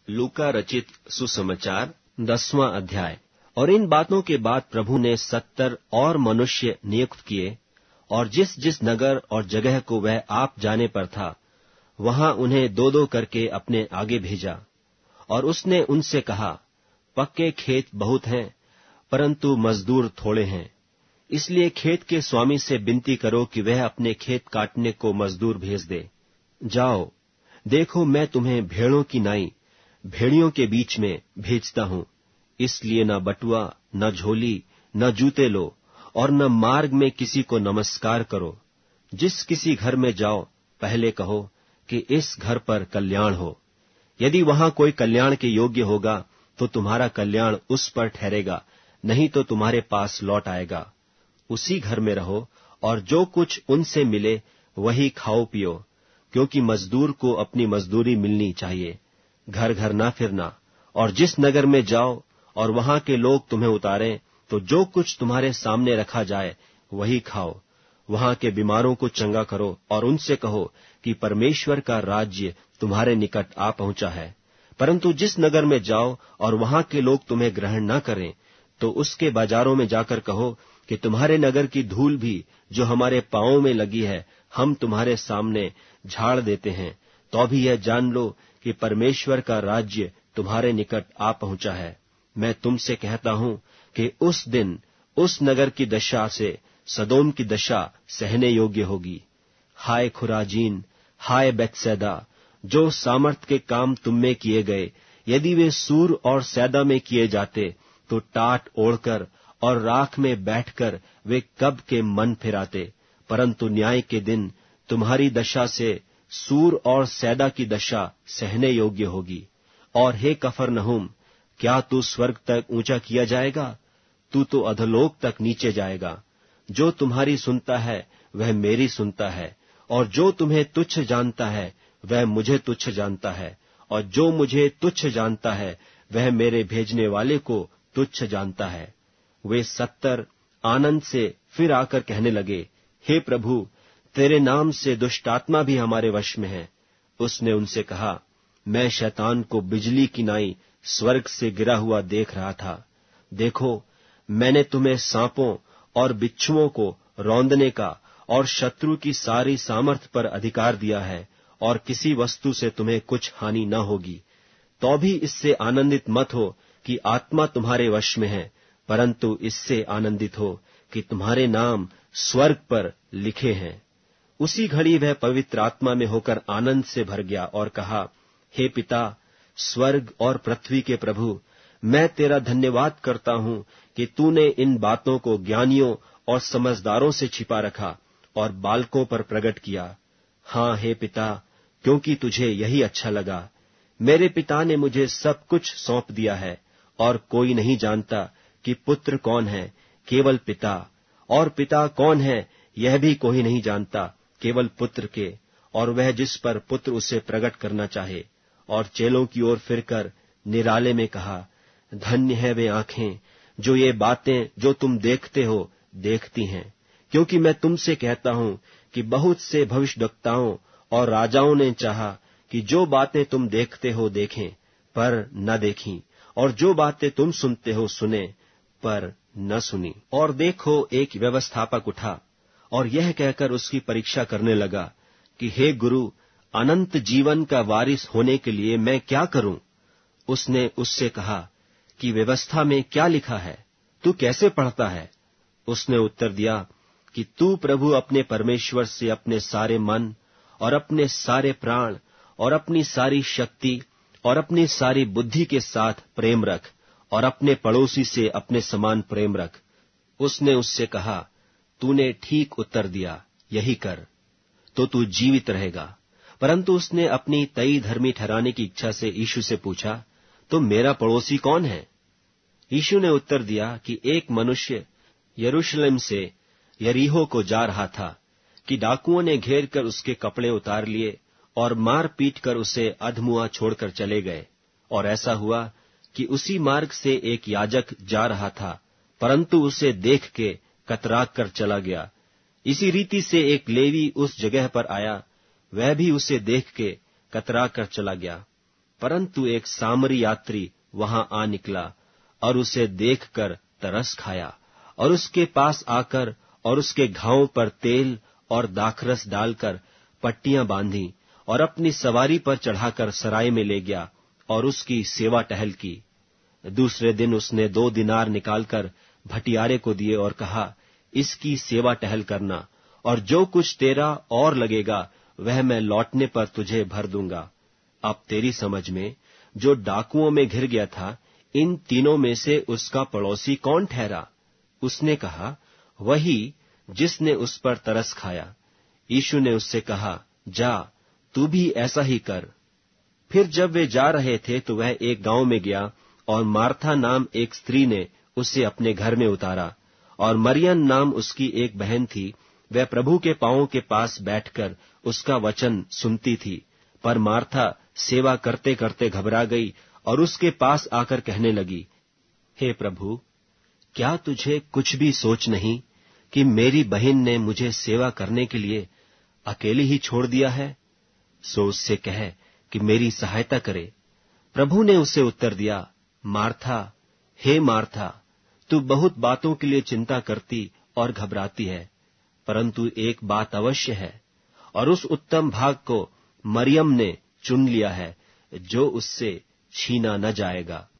लूका रचित सुसमाचार 10वां अध्याय। और इन बातों के बाद प्रभु ने 70 और मनुष्य नियुक्त किए, और जिस जिस नगर और जगह को वह आप जाने पर था, वहां उन्हें 2-2 करके अपने आगे भेजा। और उसने उनसे कहा, पक्के खेत बहुत हैं, परंतु मजदूर थोड़े हैं। इसलिए खेत के स्वामी से विनती करो कि वह अपने खेत काटने को मजदूर भेज दे। जाओ, देखो, मैं तुम्हें भेड़ों की नाई भेड़ियों के बीच में भेजता हूं। इसलिए न बटुआ, न झोली, न जूते लो, और न मार्ग में किसी को नमस्कार करो। जिस किसी घर में जाओ, पहले कहो कि इस घर पर कल्याण हो। यदि वहां कोई कल्याण के योग्य होगा, तो तुम्हारा कल्याण उस पर ठहरेगा, नहीं तो तुम्हारे पास लौट आएगा। उसी घर में रहो, और जो कुछ उनसे मिले वही खाओ पियो, क्योंकि मजदूर को अपनी मजदूरी मिलनी चाहिए। घर घर ना फिरना। और जिस नगर में जाओ और वहां के लोग तुम्हें उतारें, तो जो कुछ तुम्हारे सामने रखा जाए वही खाओ। वहां के बीमारों को चंगा करो, और उनसे कहो कि परमेश्वर का राज्य तुम्हारे निकट आ पहुंचा है। परंतु जिस नगर में जाओ और वहां के लोग तुम्हें ग्रहण न करें, तो उसके बाजारों में जाकर कहो कि तुम्हारे नगर की धूल भी जो हमारे पांवों में लगी है, हम तुम्हारे सामने झाड़ देते हैं। तो भी यह जान लो कि परमेश्वर का राज्य तुम्हारे निकट आ पहुंचा है। मैं तुमसे कहता हूं कि उस दिन उस नगर की दशा से सदोम की दशा सहने योग्य होगी। हाय खुराजीन, हाय बैतसैदा, जो सामर्थ के काम तुम में किए गए, यदि वे सूर और सैदा में किए जाते, तो टाट ओढ़कर और राख में बैठकर वे कब के मन फिराते। परंतु न्याय के दिन तुम्हारी दशा से सूर और सैदा की दशा सहने योग्य होगी। और हे कफरनहूम, क्या तू स्वर्ग तक ऊंचा किया जाएगा? तू तो अधोलोक तक नीचे जाएगा। जो तुम्हारी सुनता है वह मेरी सुनता है, और जो तुम्हें तुच्छ जानता है वह मुझे तुच्छ जानता है, और जो मुझे तुच्छ जानता है वह मेरे भेजने वाले को तुच्छ जानता है। वे 70 आनंद से फिर आकर कहने लगे, हे प्रभु, तेरे नाम से दुष्टात्मा भी हमारे वश में है। उसने उनसे कहा, मैं शैतान को बिजली की नाई स्वर्ग से गिरा हुआ देख रहा था। देखो, मैंने तुम्हें सांपों और बिच्छुओं को रौंदने का और शत्रु की सारी सामर्थ पर अधिकार दिया है, और किसी वस्तु से तुम्हें कुछ हानि न होगी। तो भी इससे आनंदित मत हो कि आत्मा तुम्हारे वश में है, परंतु इससे आनंदित हो कि तुम्हारे नाम स्वर्ग पर लिखे हैं। उसी घड़ी वह पवित्र आत्मा में होकर आनंद से भर गया और कहा, हे पिता, स्वर्ग और पृथ्वी के प्रभु, मैं तेरा धन्यवाद करता हूं कि तूने इन बातों को ज्ञानियों और समझदारों से छिपा रखा और बालकों पर प्रकट किया। हाँ हे पिता, क्योंकि तुझे यही अच्छा लगा। मेरे पिता ने मुझे सब कुछ सौंप दिया है, और कोई नहीं जानता कि पुत्र कौन है, केवल पिता, और पिता कौन है यह भी कोई नहीं जानता, केवल पुत्र के, और वह जिस पर पुत्र उसे प्रकट करना चाहे। और चेलों की ओर फिरकर निराले में कहा, धन्य है वे आंखें जो ये बातें जो तुम देखते हो देखती हैं, क्योंकि मैं तुमसे कहता हूं कि बहुत से भविष्यद्वक्ताओं और राजाओं ने चाहा कि जो बातें तुम देखते हो देखें, पर न देखीं, और जो बातें तुम सुनते हो सुने, पर न सुनी। और देखो, एक व्यवस्थापक उठा और यह कहकर उसकी परीक्षा करने लगा कि हे गुरु, अनंत जीवन का वारिस होने के लिए मैं क्या करूं? उसने उससे कहा कि व्यवस्था में क्या लिखा है, तू कैसे पढ़ता है? उसने उत्तर दिया कि तू प्रभु अपने परमेश्वर से अपने सारे मन और अपने सारे प्राण और अपनी सारी शक्ति और अपनी सारी बुद्धि के साथ प्रेम रख, और अपने पड़ोसी से अपने समान प्रेम रख। उसने उससे कहा, तूने ठीक उत्तर दिया, यही कर, तो तू जीवित रहेगा। परंतु उसने अपनी तई धर्मी ठहराने की इच्छा से यीशु से पूछा, तो मेरा पड़ोसी कौन है? यीशु ने उत्तर दिया कि एक मनुष्य यरूशलेम से यरीहो को जा रहा था कि डाकुओं ने घेर कर उसके कपड़े उतार लिए और मार पीट कर उसे अधमुआ छोड़कर चले गए। और ऐसा हुआ कि उसी मार्ग से एक याजक जा रहा था, परंतु उसे देख के कतरा कर चला गया। इसी रीति से एक लेवी उस जगह पर आया, वह भी उसे देख के कतरा कर चला गया। परंतु एक सामरी यात्री वहां आ निकला और उसे देखकर तरस खाया और उसके पास आकर और उसके घावों पर तेल और दाखरस डालकर पट्टियां बांधी और अपनी सवारी पर चढ़ाकर सराय में ले गया और उसकी सेवा टहल की। दूसरे दिन उसने 2 दिनार निकालकर भटियारे को दिए और कहा, इसकी सेवा टहल करना, और जो कुछ तेरा और लगेगा वह मैं लौटने पर तुझे भर दूंगा। अब तेरी समझ में जो डाकुओं में घिर गया था, इन तीनों में से उसका पड़ोसी कौन ठहरा? उसने कहा, वही जिसने उस पर तरस खाया। यीशु ने उससे कहा, जा, तू भी ऐसा ही कर। फिर जब वे जा रहे थे तो वह एक गांव में गया और मार्था नाम एक स्त्री ने उसे अपने घर में उतारा, और मरियम नाम उसकी एक बहन थी। वह प्रभु के पांवों के पास बैठकर उसका वचन सुनती थी। पर मार्था सेवा करते करते घबरा गई और उसके पास आकर कहने लगी, हे प्रभु, क्या तुझे कुछ भी सोच नहीं कि मेरी बहन ने मुझे सेवा करने के लिए अकेले ही छोड़ दिया है? सो उससे कह कि मेरी सहायता करे। प्रभु ने उसे उत्तर दिया, मार्था, हे मार्था, तू बहुत बातों के लिए चिंता करती और घबराती है, परंतु एक बात अवश्य है, और उस उत्तम भाग को मरियम ने चुन लिया है, जो उससे छीना न जाएगा।